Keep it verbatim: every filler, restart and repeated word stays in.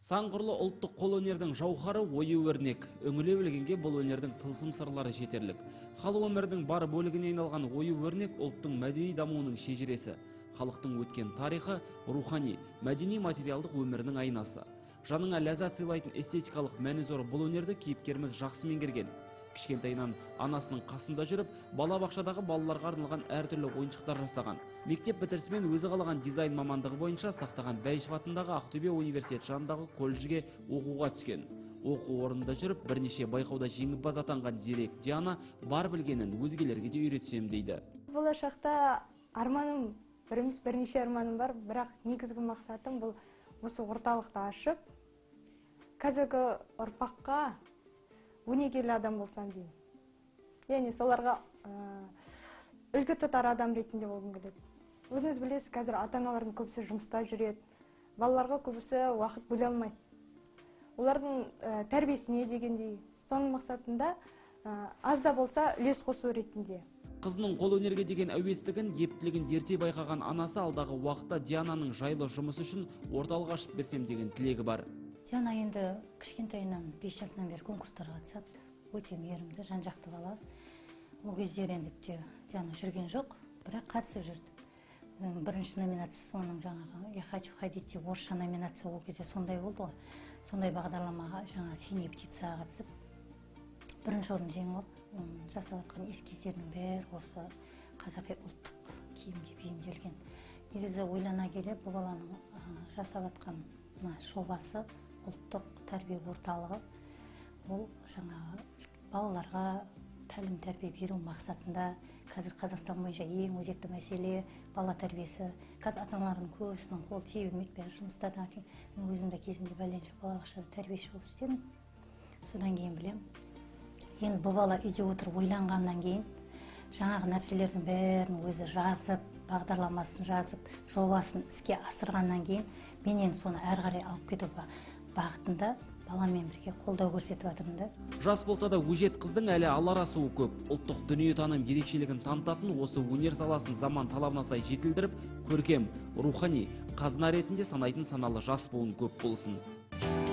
Сан қырлы ұлттық қол өнердің жауһары ою өрнек. Өңіле білгенге бұл өнердің тылсым сырлары жетерлік. Халық өмірдің бар бөлігіне айналған ою өрнек ұлттың мәдени дамуының шежіресі. Халықтың өткен тарихы рухани, мәдени материалдық өмірінің айнасы. Жаныңа ләззат сыйлайтын эстетикалық мәні зор бұл өнерді кейіпкеріміз жақсы меңгерген. Кішкентайынан анасының қасында жүріп, балабақшадағы балаларға арналған әртүрлі ойыншықтар жасаған. Мектеп бітірісімен өзі қалаған дизайн мамандығы бойынша сақтаған Бәйішев атындағы Ақтөбе университет жанындағы колледжге оқуға түскен. Оқу орнында жүріп, бірнеше байқауда жеңімпаз атанған зерек Диана бар білгенін өзгелерге де үйретсем дейді. Болашақта арманым, біріміз бірнеше арманым бар, бірақ негізгі мақсатым бұл осы орталықты ашып, қазіргі ұрпаққа өнегелі адам болсам деймін. Яғни соларға үлгі тұтар адам ретінде болғым келеді. Өзіңіз білесіз, қазір ата-аналардың көбісі жұмыста жүреді, балаларға көбісі уақыт бөле алмайды. Олардың тәрбиесіне дегендей, соның мақсатында аз да болса үлес қосу ретінде. Қызының қол өнерге деген әуестігін, ептілігін ерте байқаған анасы алдағы уақытта Диананың жайлы жұмысы үшін орталық ашып берсем деген тілегі бар. Диана енді кішкентайынан бес жасынан бері конкурстарға қатысады. Өте мейірімді, жан-жақты бала. Ол кездері енді Диана жүрген жоқ, бірақ қатысып жүрді. Бірінші номинациясы оның жаңағы «Я хочу ходить» деп орысша номинация ол кезде сондай болды ғой. Сондай бағдарламаға жаңа «Синяя птицаға» қатысып, бірінші орын жеңіп алды. Жасап жатқан эскиздердің бәрі осы қазақи ұлттық киімге бейімделген. Негізі ойлана келе бұл баланың жасап жатқан жобасы ұлттық тәрбие орталығы. Ол жаңағы балаларға тәлім тәрбие беру мақсатында қазір Қазақстан бойынша ең өзекті мәселе бала тәрбиесі. Қазір ата-аналардың көбісінің қол тие бермейді, бәрі жұмыстардан кейін. Мен өзім де кезінде бәленше балабақшада тәрбиеші болып істедім. Содан кейін білем. Енді бұл бала үйде отырып ойланғаннан кейін жаңағы нәрселердің бәрін өзі жазып, бағдарламасын жазып, жобасын іске асырғаннан кейін мен енді соны әрі қарай алып кету бағытында баламен бірге қолдау көрсетіп жатырмын да. Жас болса да өжет қыздың әлі алар асуы көп. Ұлттық дүниетаным ерекшелігін танытатын осы өнер саласын заман талабына сай жетілдіріп, көркем, рухани, қазына ретінде санайтын саналы жас буын көп болсын.